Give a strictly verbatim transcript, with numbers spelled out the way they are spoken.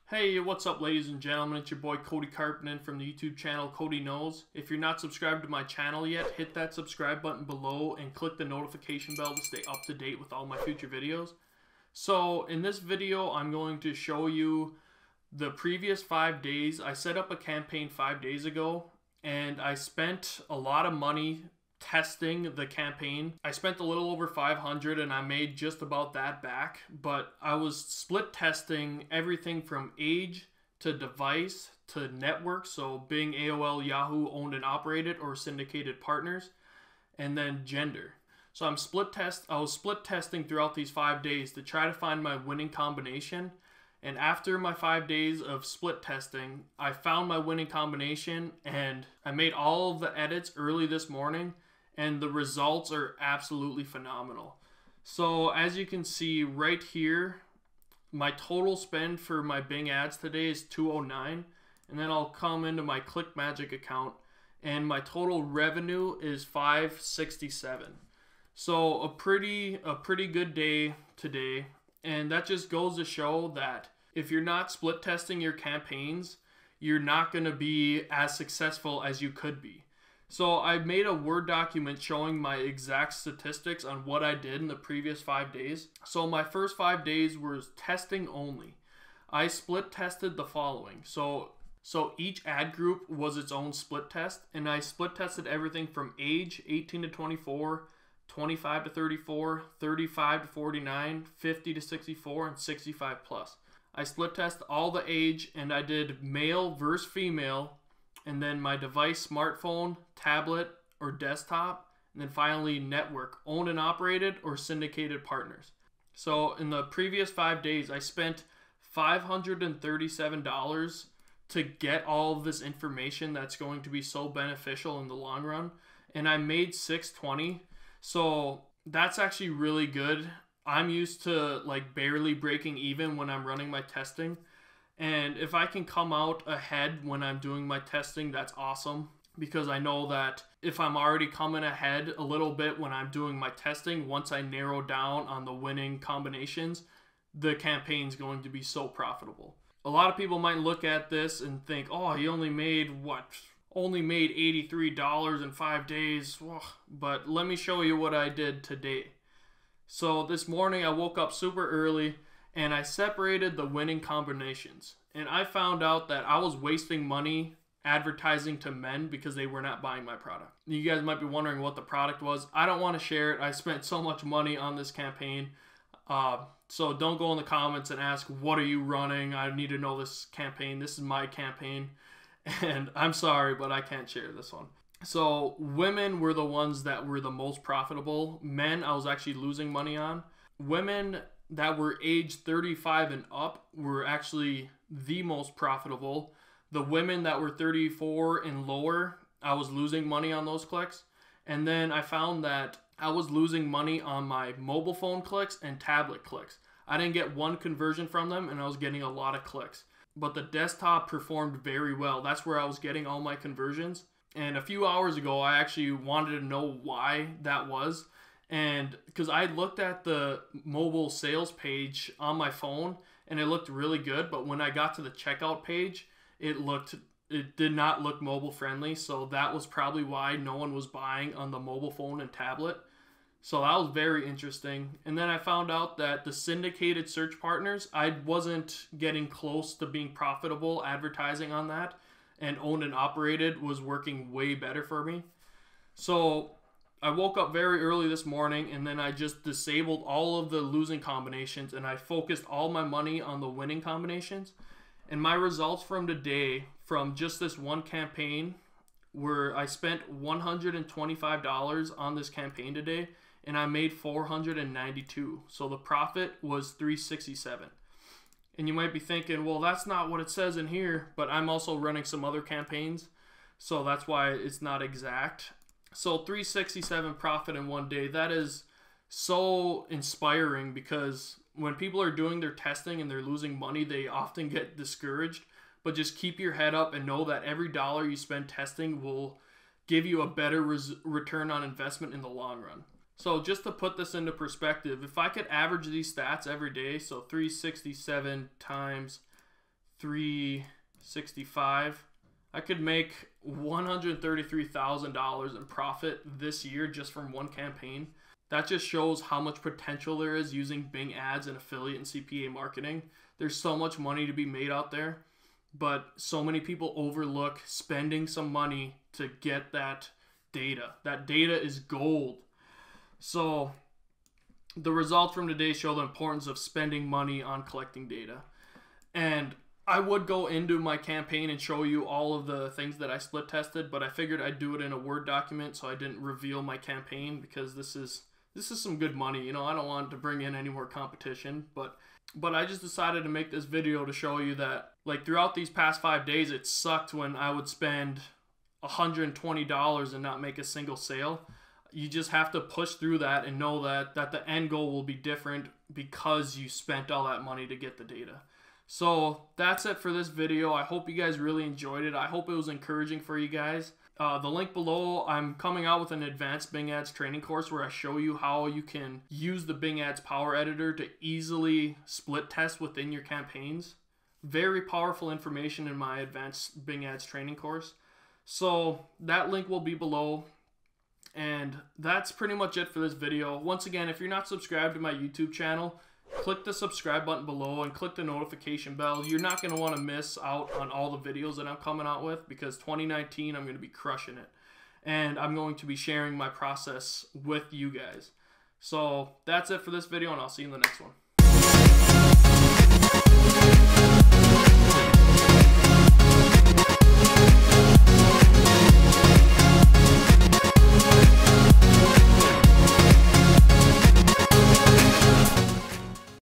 Hey, what's up ladies and gentlemen, it's your boy Cody Carpenter from the YouTube channel Cody Knows. If you're not subscribed to my channel yet, hit that subscribe button below and click the notification bell to stay up to date with all my future videos. So in this video, I'm going to show you the previous five days. I set up a campaign five days ago and I spent a lot of money testing the campaign. I spent a little over five hundred and I made just about that back, but I was split testing everything from age to device to network, so Bing, A O L, Yahoo, owned and operated or syndicated partners, and then gender. So I'm split test I was split testing throughout these five days to try to find my winning combination. And after my five days of split testing, I found my winning combination and I made all of the edits early this morning. And the results are absolutely phenomenal. So as you can see right here, my total spend for my Bing ads today is two oh nine. And then I'll come into my ClickMagic account and my total revenue is five sixty-seven. So a pretty, a pretty good day today. And that just goes to show that if you're not split testing your campaigns, you're not going to be as successful as you could be. So I made a Word document showing my exact statistics on what I did in the previous five days. So my first five days was testing only. I split tested the following. So, so each ad group was its own split test, and I split tested everything from age eighteen to twenty-four, twenty-five to thirty-four, thirty-five to forty-nine, fifty to sixty-four, and sixty-five plus. I split test all the age and I did male versus female, and then my device, smartphone, tablet, or desktop, and then finally network, owned and operated or syndicated partners. So in the previous five days, I spent five hundred thirty-seven dollars to get all of this information that's going to be so beneficial in the long run, and I made six twenty. So that's actually really good. I'm used to like barely breaking even when I'm running my testing. And if I can come out ahead when I'm doing my testing, that's awesome, because I know that if I'm already coming ahead a little bit when I'm doing my testing, once I narrow down on the winning combinations, the campaign's going to be so profitable. A lot of people might look at this and think, oh, he only made what? Only made eighty-three dollars in five days. But let me show you what I did today. So this morning I woke up super early and I separated the winning combinations. And I found out that I was wasting money advertising to men because they were not buying my product. You guys might be wondering what the product was. I don't want to share it. I spent so much money on this campaign. Uh, so don't go in the comments and ask, what are you running? I need to know this campaign. This is my campaign. And I'm sorry, but I can't share this one. So women were the ones that were the most profitable. Men, I was actually losing money on. Women that were age thirty-five and up were actually the most profitable. The women that were thirty-four and lower, I was losing money on those clicks. And then I found that I was losing money on my mobile phone clicks and tablet clicks. I didn't get one conversion from them and I was getting a lot of clicks. But the desktop performed very well. That's where I was getting all my conversions. And a few hours ago, I actually wanted to know why that was. And because I looked at the mobile sales page on my phone and it looked really good, but when I got to the checkout page, it looked it did not look mobile friendly. So that was probably why no one was buying on the mobile phone and tablet. So that was very interesting. And then I found out that the syndicated search partners, I wasn't getting close to being profitable advertising on that, and owned and operated was working way better for me. So I woke up very early this morning and then I just disabled all of the losing combinations and I focused all my money on the winning combinations. And my results from today, from just this one campaign, were I spent one hundred twenty-five dollars on this campaign today and I made four hundred ninety-two dollars. So the profit was three sixty-seven. And you might be thinking, well, that's not what it says in here, but I'm also running some other campaigns, so that's why it's not exact. So three sixty-seven profit in one day, that is so inspiring, because when people are doing their testing and they're losing money, they often get discouraged. But just keep your head up and know that every dollar you spend testing will give you a better res return on investment in the long run. So just to put this into perspective, if I could average these stats every day, so three sixty-seven times three sixty-five. I could make one hundred thirty-three thousand dollars in profit this year just from one campaign. That just shows how much potential there is using Bing Ads and affiliate and C P A marketing. There's so much money to be made out there, but so many people overlook spending some money to get that data. That data is gold. So the results from today show the importance of spending money on collecting data. And I would go into my campaign and show you all of the things that I split tested, but I figured I'd do it in a Word document so I didn't reveal my campaign, because this is this is some good money. You know, I don't want to bring in any more competition, but but I just decided to make this video to show you that, like, throughout these past five days, it sucked when I would spend one hundred twenty dollars and not make a single sale. You just have to push through that and know that that the end goal will be different because you spent all that money to get the data. So that's it for this video. I hope you guys really enjoyed it. I hope it was encouraging for you guys. Uh, the link below, I'm coming out with an advanced Bing Ads training course where I show you how you can use the Bing Ads Power Editor to easily split test within your campaigns. Very powerful information in my advanced Bing Ads training course. So that link will be below. And that's pretty much it for this video. Once again, if you're not subscribed to my YouTube channel, click the subscribe button below and click the notification bell. You're not going to want to miss out on all the videos that I'm coming out with, because twenty nineteen, I'm going to be crushing it. And I'm going to be sharing my process with you guys. So that's it for this video, and I'll see you in the next one.